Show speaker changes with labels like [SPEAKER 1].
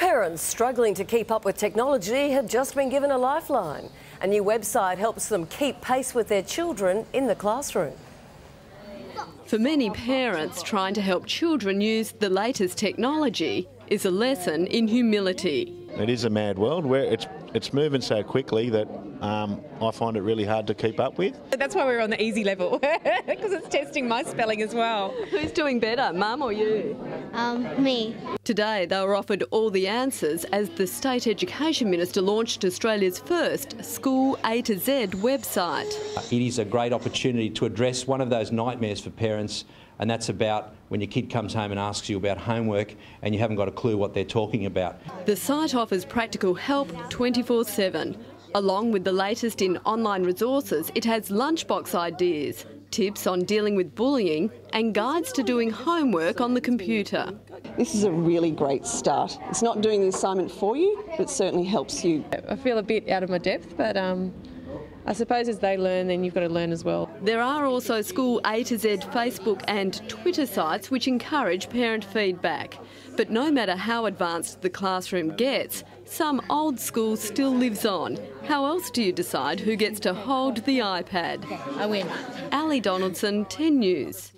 [SPEAKER 1] Parents struggling to keep up with technology have just been given a lifeline. A new website helps them keep pace with their children in the classroom.
[SPEAKER 2] For many parents, trying to help children use the latest technology is a lesson in humility.
[SPEAKER 3] It is a mad world where it's moving so quickly that I find it really hard to keep up with.
[SPEAKER 4] That's why we're on the easy level, because it's testing my spelling as well.
[SPEAKER 2] Who's doing better, Mum or you?
[SPEAKER 5] Me.
[SPEAKER 2] Today they were offered all the answers as the State Education Minister launched Australia's first School A to Z website.
[SPEAKER 6] It is a great opportunity to address one of those nightmares for parents, and that's about when your kid comes home and asks you about homework and you haven't got a clue what they're talking about.
[SPEAKER 2] The site offers practical help 24/7. Along with the latest in online resources, it has lunchbox ideas, tips on dealing with bullying and guides to doing homework on the computer.
[SPEAKER 7] This is a really great start. It's not doing the assignment for you, but it certainly helps you.
[SPEAKER 4] I feel a bit out of my depth, but I suppose as they learn, then you've got to learn as well.
[SPEAKER 2] There are also School A to Z Facebook and Twitter sites which encourage parent feedback. But no matter how advanced the classroom gets, some old school still lives on. How else do you decide who gets to hold the iPad?
[SPEAKER 5] I win.
[SPEAKER 2] Ali Donaldson, 10 News.